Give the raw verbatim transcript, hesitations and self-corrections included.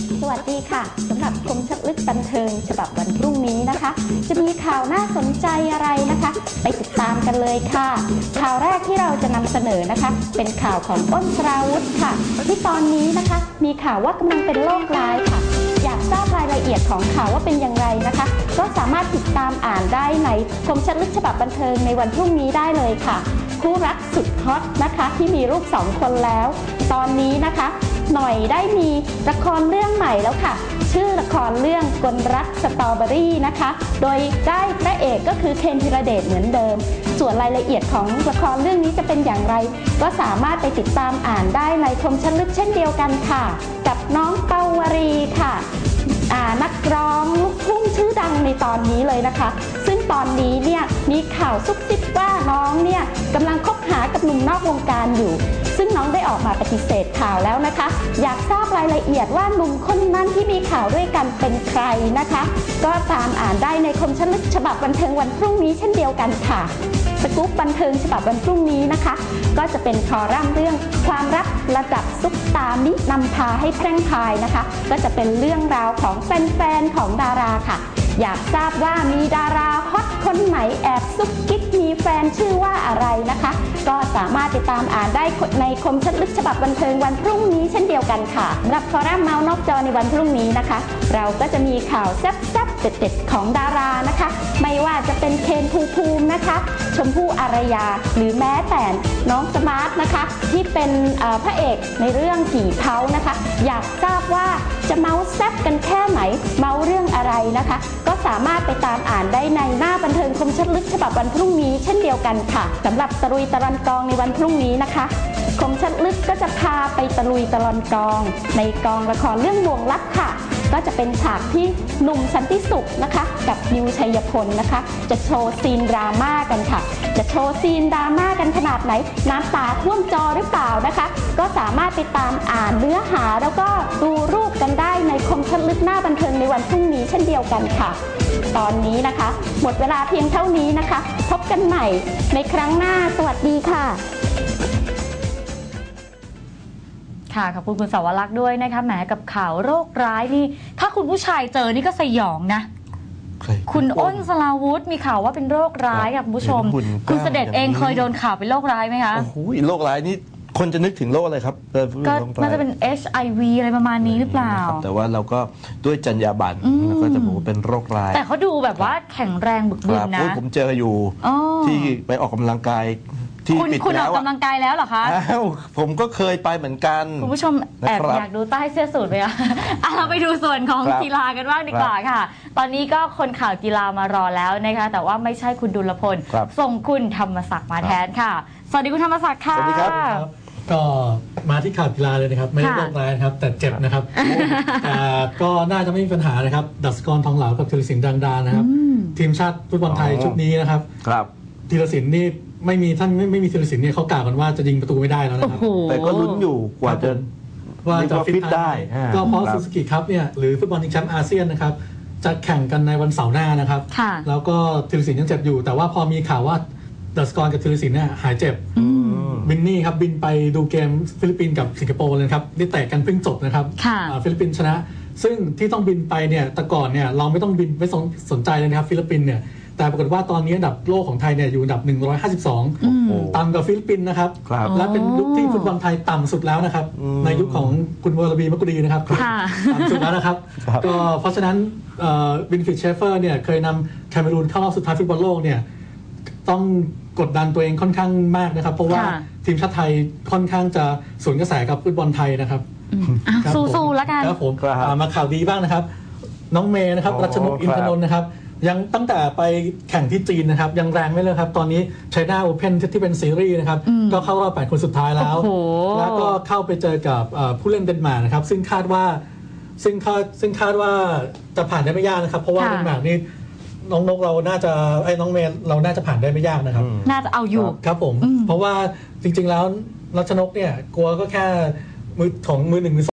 สวัสดีค่ะสำหรับคมชัดลึกบันเทิงฉบับวันพรุ่งนี้นะคะจะมีข่าวน่าสนใจอะไรนะคะไปติดตามกันเลยค่ะข่าวแรกที่เราจะนำเสนอนะคะเป็นข่าวของอ้นสราวุธค่ะที่ตอนนี้นะคะมีข่าวว่ากำลังเป็นโรคร้ายค่ะอยากทราบรายละเอียดของข่าวว่าเป็นอย่างไรนะคะก็สามารถติดตามอ่านได้ในคมชัดลึกฉบับบันเทิงในวันพรุ่งนี้ได้เลยค่ะคู่รักสุดฮอตนะคะที่มีลูกสองคนแล้วตอนนี้นะคะหน่อยได้มีละครเรื่องใหม่แล้วค่ะชื่อละครเรื่องกลรักสตรอเบอรี่นะคะโดยได้พระเอกก็คือเคนธีรเดชเหมือนเดิมส่วนรายละเอียดของละครเรื่องนี้จะเป็นอย่างไรก็สามารถไปติดตามอ่านได้ในคมชัดลึกเช่นเดียวกันค่ะกับน้องเปาวรีค่ะนักร้องลูกทุ่งชื่อดังในตอนนี้เลยนะคะซึ่งตอนนี้เนี่ยมีข่าวซุบซิบว่าน้องเนี่ยกำลังคบหากับหนุ่มนอกวงการอยู่ซึ่งน้องได้ออกมาปฏิเสธข่าวแล้วนะคะอยากทราบรายละเอียดว่าหนุ่มคนนั้นที่มีข่าวด้วยกันเป็นใครนะคะก็ตามอ่านได้ในคมชัดลึกฉบับบันเทิงวันพรุ่งนี้เช่นเดียวกันค่ะสกู๊ปบันเทิงฉบับวันพรุ่งนี้นะคะก็จะเป็นคอลัมน์เรื่องความรักระดับซุปตามินำพาให้แพร่งพรายนะคะก็จะเป็นเรื่องราวของแฟนๆของดาราค่ะอยากทราบว่ามีดาราฮอตคนไหนแอบซุกกิ๊กมีแฟนชื่อว่าอะไรนะคะก็สามารถติดตามอ่านได้ในคมชัดลึกฉบับบันเทิงวันพรุ่งนี้เช่นเดียวกันค่ะสำหรับคอลัมน์เมาส์นอกจอในวันพรุ่งนี้นะคะเราก็จะมีข่าวแซ่บๆเด็ดๆของดารานะคะไม่ว่าจะเป็นเคนภูมิภูมินะคะชมพู่อารยาหรือแม้แต่น้องสมาร์ทนะคะที่เป็นพระเอกในเรื่องกี่เผานะคะอยากทราบว่าจะเมาส์แซ่บกันแค่ไหนเมาส์เรื่องอะไรนะคะก็สามารถไปตามอ่านได้ในหน้าบันเทิงคมชัดลึกฉบับวันพรุ่งนี้เช่นเดียวกันค่ะสำหรับตะลุยตะลอนกองในวันพรุ่งนี้นะคะคมชัดลึกก็จะพาไปตะลุยตะลอนกองในกองละครเรื่องบ่วงลับค่ะก็จะเป็นฉากที่หนุ่มสันติสุขนะคะกับนิวชัยพลนะคะจะโชว์ซีนดราม่ากันค่ะจะโชว์ซีนดราม่ากันขนาดไหนน้ำตาท่วมจอหรือเปล่านะคะก็สามารถไปตามอ่านเนื้อหาแล้วก็ดูรูปกันได้ในคมชัดลึกหน้าบันเทิงในวันพรุ่งนี้เช่นเดียวกันค่ะตอนนี้นะคะหมดเวลาเพียงเท่านี้นะคะพบกันใหม่ในครั้งหน้าสวัสดีค่ะค่ะขอบคุณคุณสาวรักษ์ด้วยนะคะแหมกับข่าวโรคร้ายนี่ถ้าคุณผู้ชายเจอนี่ก็สยองนะคุณอ้นสราวุธมีข่าวว่าเป็นโรคร้ายค่ะคุณผู้ชมคุณเสด็จเองเคยโดนข่าวเป็นโรคร้ายไหมคะโอ้โหโรคร้ายนี่คนจะนึกถึงโรคอะไรครับก็น่าจะเป็น เอช ไอ วี อะไรประมาณนี้หรือเปล่าแต่ว่าเราก็ด้วยจรรยาบรรณก็จะบอกว่าเป็นโรคร้ายแต่เขาดูแบบว่าแข็งแรงบึกบึนนะผมเจออยู่ที่ไปออกกำลังกายที่ปิดแล้วคุณออกกำลังกายแล้วเหรอคะผมก็เคยไปเหมือนกันคุณผู้ชมแอบอยากดูใต้เสื้อสูทไหมคะเราไปดูส่วนของกีฬากันบ้างดีกว่าค่ะตอนนี้ก็คนข่าวกีฬามารอแล้วนะคะแต่ว่าไม่ใช่คุณดุลพลส่งคุณธรรมศักดิ์มาแทนค่ะสวัสดีคุณธรรมศักดิ์ค่ะสวัสดีครับก็มาที่ข่าวกีฬาเลยนะครับไม่ได้โรคร้ายนะครับแต่เจ็บนะครับแต่ก็น่าจะไม่มีปัญหานะครับดัชกรทองเหลากับธีรศิลป์ดังดานะครับทีมชาติฟุตบอลไทยชุดนี้นะครับธีรศิลป์นี่ไม่มีท่านไม่ไม่มีธีรศิลป์เนี่ยเขากล่าวกันว่าจะยิงประตูไม่ได้แล้วนะครับแต่ก็ลุ้นอยู่กว่าจะว่าจะฟิตได้ก็เพราะซูซูกิคัพเนี่ยหรือฟุตบอลชิงแชมป์อาเซียนนะครับจะแข่งกันในวันเสาร์หน้านะครับแล้วก็ธีรศิลป์ยังเจ็บอยู่แต่ว่าพอมีข่าวว่าดัชกรกับธีรศิลป์เนี่ยหายเจ็บบินนี่ครับบินไปดูเกมฟิลิปปินส์กับสิงคโปร์เลยครับได้แตกกันเพิ่งจบนะครับฟิลิปปินส์ชนะซึ่งที่ต้องบินไปเนี่ยแต่ก่อนเนี่ยเราไม่ต้องบินไม่สนใจเลยนะครับฟิลิปปินส์เนี่ยแต่ปรากฏว่าตอนนี้อันดับโลกของไทยเนี่ยอยู่อันดับหนึ่งร้อยห้าสิบสองต่ำกว่าฟิลิปปินส์นะครับและเป็นยุคที่ฟุตบอลไทยต่ำสุดแล้วนะครับในยุคของคุณวรบีมักกุดีนะครับต่ำสุดแล้วนะครับก็เพราะฉะนั้นวินฟริดเชฟเฟอร์เนี่ยเคยนำแคเมรูนเข้ารอบสุดท้ายฟุตบอลโลกเนี่ยต้องกดดันตัวเองค่อนข้างมากนะครับเพราะว่าทีมชาติไทยค่อนข้างจะสวนกระแสกับฟุตบอลไทยนะครับสู้ๆแล้วกันครับผมมาข่าวดีบ้างนะครับน้องเมย์นะครับรัชนกอินทนนท์นะครับยังตั้งแต่ไปแข่งที่จีนนะครับยังแรงไม่เลิกครับตอนนี้ China Open ที่เป็นซีรีส์นะครับก็เข้ารอบแปดคนสุดท้ายแล้วแล้วก็เข้าไปเจอกับผู้เล่นเดนมาร์กนะครับซึ่งคาดว่าซึ่งคาดซึ่งคาดว่าจะผ่านได้ไม่ยากนะครับเพราะว่าเดนมาร์กนี่น้องนกเราน่าจะไอ้น้องเมย์เราน่าจะผ่านได้ไม่ยากนะครับน่าจะเอาอยู่ครับผมเพราะว่าจริงๆแล้วรัชนกเนี่ยกลัวก็แค่มือของมือหนึ่งมือ